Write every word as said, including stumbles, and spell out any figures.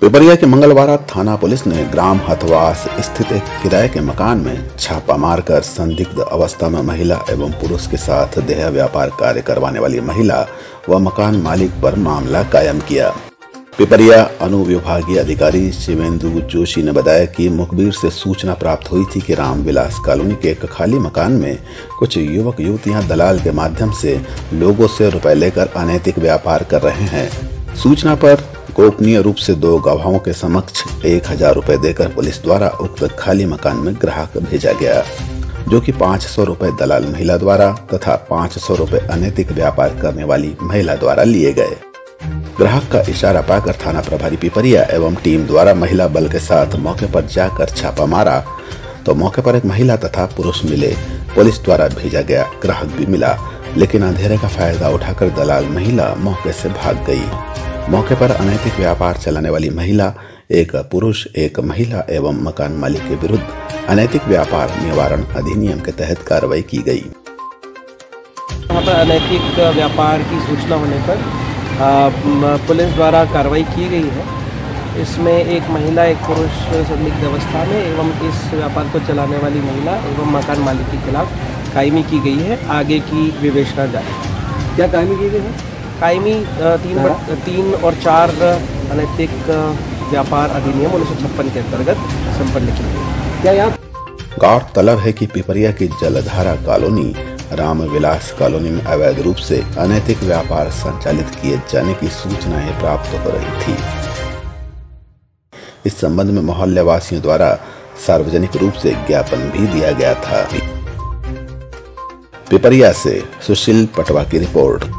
पिपरिया के मंगलवाड़ा थाना पुलिस ने ग्राम हथवास स्थित एक किराए के मकान में छापा मारकर संदिग्ध अवस्था में महिला एवं पुरुष के साथ देह व्यापार कार्य करवाने वाली महिला व मकान मालिक पर मामला कायम किया। पिपरिया अनुविभागीय अधिकारी शिवेंदु जोशी ने बताया कि मुखबिर से सूचना प्राप्त हुई थी कि रामविलास कॉलोनी के एक खाली मकान में कुछ युवक युवतियां दलाल के माध्यम से लोगों से रुपए लेकर अनैतिक व्यापार कर रहे हैं। सूचना पर गोपनीय रूप से दो गवाहों के समक्ष एक हजार रूपए देकर पुलिस द्वारा उक्त खाली मकान में ग्राहक भेजा गया, जो कि पाँच सौ रूपए दलाल महिला द्वारा तथा पाँच सौ रूपए अनैतिक व्यापार करने वाली महिला द्वारा लिए गए। ग्राहक का इशारा पाकर थाना प्रभारी पिपरिया एवं टीम द्वारा महिला बल के साथ मौके पर जाकर छापा मारा तो मौके पर एक महिला तथा पुरुष मिले। पुलिस द्वारा भेजा गया ग्राहक भी मिला, लेकिन अंधेरे का फायदा उठाकर दलाल महिला मौके से भाग गई। मौके पर अनैतिक व्यापार चलाने वाली महिला, एक पुरुष, एक महिला एवं मकान मालिक के विरुद्ध अनैतिक व्यापार निवारण अधिनियम के तहत कार्रवाई की गई। यहाँ पर अनैतिक व्यापार की सूचना होने पर पुलिस द्वारा कार्रवाई की गई है। इसमें एक महिला, एक पुरुष संदिग्ध अवस्था में एवं इस व्यापार को चलाने वाली महिला एवं मकान मालिक के खिलाफ कायमी की गई है। आगे की विवेचना जारी। क्या कायमी की गई है? कायमी तीन तीन और चार अनैतिक व्यापार अधिनियम उन्नीस सौ छप्पन के अंतर्गत संपन्न की गई। क्या यहाँ गौरतलब है कि पिपरिया की जलधारा कॉलोनी रामविलास कॉलोनी में अवैध रूप से अनैतिक व्यापार संचालित किए जाने की सूचनाएं प्राप्त हो रही थी। इस संबंध में मोहल्ले वासियों द्वारा सार्वजनिक रूप से ज्ञापन भी दिया गया था। पिपरिया से सुशील पटवा की रिपोर्ट।